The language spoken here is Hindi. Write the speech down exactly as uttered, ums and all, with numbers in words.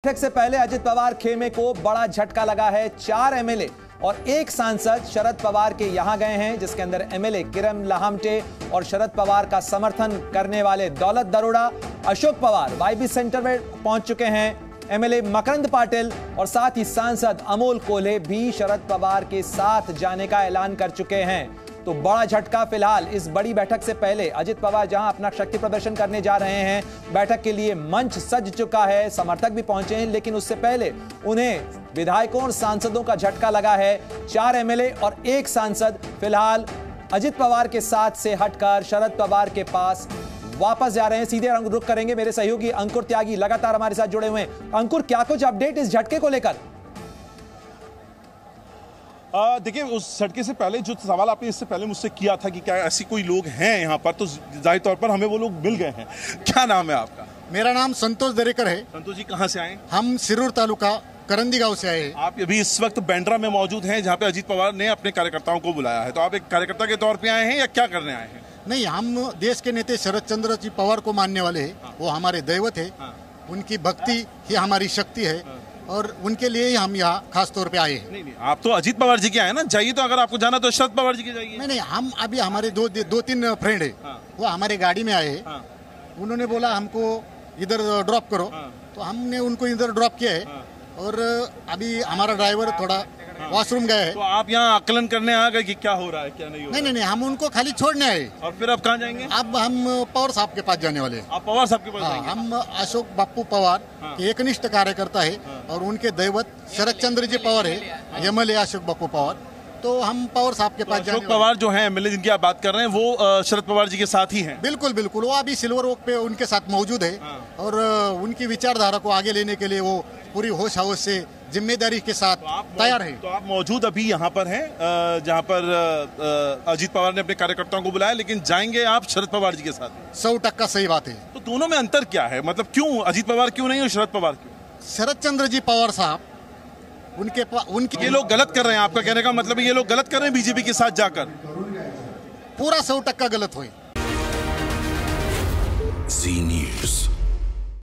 बैठक से पहले अजित पवार खेमे को बड़ा झटका लगा है। चार एमएलए और एक सांसद शरद पवार के यहां गए हैं, जिसके अंदर एमएलए किरण लहामटे और शरद पवार का समर्थन करने वाले दौलत दरोड़ा, अशोक पवार वाईबी सेंटर में पहुंच चुके हैं। एमएलए मकरंद पाटिल और साथ ही सांसद अमोल कोल्हे भी शरद पवार के साथ जाने का ऐलान कर चुके हैं। तो बड़ा झटका फिलहाल इस बड़ी बैठक से पहले अजित पवार जहां अपना शक्ति प्रदर्शन करने जा रहे हैं, बैठक के लिए मंच सज चुका है, समर्थक भी पहुंचे हैं, लेकिन उससे पहले उन्हें विधायकों और सांसदों का झटका लगा है। चार एमएलए और एक सांसद फिलहाल अजित पवार के साथ से हटकर शरद पवार के पास वापस जा रहे हैं। सीधे रुख करेंगे मेरे सहयोगी अंकुर त्यागी लगातार हमारे साथ जुड़े हुए हैं। अंकुर, क्या कुछ अपडेट इस झटके को लेकर? देखिए, उस झटके से पहले जो सवाल आपने इससे पहले मुझसे किया था कि क्या ऐसी कोई लोग हैं यहाँ पर, तो जाहिर तौर पर हमें वो लोग मिल गए हैं। क्या नाम है आपका? मेरा नाम संतोष दरेकर है। संतोष जी, कहाँ से आए? हम सिरूर तालुका करंदी गांव से आए हैं। आप अभी इस वक्त बैंड्रा में मौजूद हैं, जहाँ पे अजित पवार ने अपने कार्यकर्ताओं को बुलाया है, तो आप एक कार्यकर्ता के तौर पे आए हैं या क्या करने आए हैं? नहीं, हम देश के नेता शरद चंद्र जी पवार को मानने वाले हैं। हाँ। वो हमारे दैवत है। हाँ। उनकी भक्ति ही हमारी शक्ति है। हाँ। और उनके लिए ही हम यहाँ खास तौर पे आए हैं। नहीं नहीं, आप तो अजित पवार जी के आए ना, चाहिए तो अगर आपको जाना तो शरद पवार जी के जाइए। नहीं नहीं, हम अभी हमारे दो दो तीन फ्रेंड है। हाँ। वो हमारे गाड़ी में आए। हाँ। उन्होंने बोला हमको इधर ड्रॉप करो। हाँ। तो हमने उनको इधर ड्रॉप किया है। हाँ। और अभी हमारा ड्राइवर थोड़ा वॉशरूम गया है। तो आप यहाँ आकलन करने आ गए कि क्या हो रहा है क्या नहीं हो नहीं रहा? नहीं नहीं, हम उनको खाली छोड़ने आए। और फिर अब कहाँ जाएंगे? अब हम पवार साहब के पास जाने वाले हैं। आप पवार साहब के पास हाँ, जाएंगे? हम अशोक बापू पवार हाँ। के एकनिष्ठ कार्यकर्ता है। हाँ। और उनके दैवत शरद चंद्र जी पवार है, एमएलए अशोक बापू पवार। तो हम पवार साहब के पास तो अशोक पवार जो है एमएलए जिनकी आप बात कर रहे हैं, वो शरद पवार जी के साथ ही हैं? बिल्कुल बिल्कुल, वो अभी सिल्वर ओक पे उनके साथ मौजूद है। हाँ। और उनकी विचारधारा को आगे लेने के लिए वो पूरी होश हवस से जिम्मेदारी के साथ तो तैयार है। तो आप मौजूद अभी यहाँ पर हैं, जहाँ पर अजित पवार ने अपने कार्यकर्ताओं को बुलाया, लेकिन जाएंगे आप शरद पवार जी के साथ? सौ टक्का सही बात है। तो दोनों में अंतर क्या है? मतलब क्यों अजित पवार क्यों नहीं और शरद पवार क्यों? शरद चंद्र जी पवार साहब उनके उनके ये लोग गलत कर रहे हैं, आपका कहने का मतलब है ये लोग गलत कर रहे हैं बीजेपी के साथ जाकर? पूरा सौ टक्का गलत हुई। जी न्यूज़।